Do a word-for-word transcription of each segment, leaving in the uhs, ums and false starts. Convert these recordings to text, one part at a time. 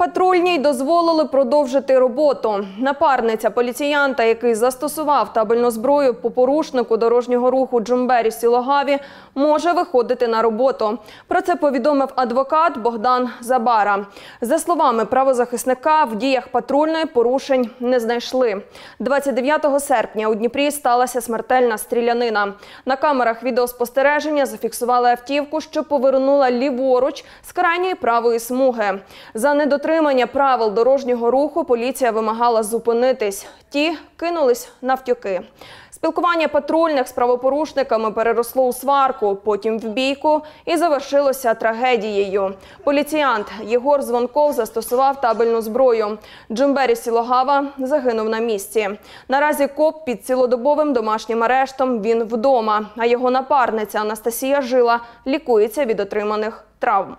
Патрульній дозволили продовжити роботу. Напарниця поліціянта, який застосував табельну зброю по порушнику дорожнього руху Джумбері Сілогаві, може виходити на роботу. Про це повідомив адвокат Богдан Забара. За словами правозахисника, в діях патрульної порушень не знайшли. двадцять дев'ятого серпня у Дніпрі сталася смертельна стрілянина. На камерах відеоспостереження зафіксували автівку, що повернула ліворуч з крайньої правої смуги. За недотримання правил дорожнього руху поліція вимагала зупинитись. Ті кинулись навтьоки. Спілкування патрульних з правопорушниками переросло у сварку, потім в бійку і завершилося трагедією. Поліціянт Єгор Звонков застосував табельну зброю. Джумбері Сілогава загинув на місці. Наразі коп під цілодобовим домашнім арештом, він вдома, а його напарниця Анастасія Жила лікується від отриманих травм.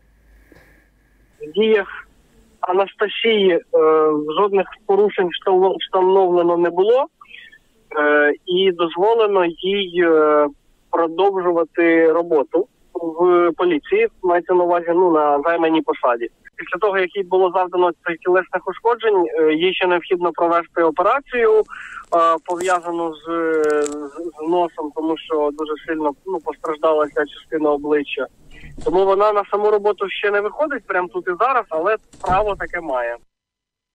В діях Анастасії е, жодних порушень встановлено не було е, і дозволено їй е, продовжувати роботу в поліції, мається на увазі, ну, на займаній посаді. Після того, як їй було завдано цих тілесних ушкоджень, е, їй ще необхідно провести операцію, е, пов'язану з, з, з носом, тому що дуже сильно ну, постраждала ця частина обличчя. Тому вона на саму роботу ще не виходить прямо тут і зараз, але право таке має.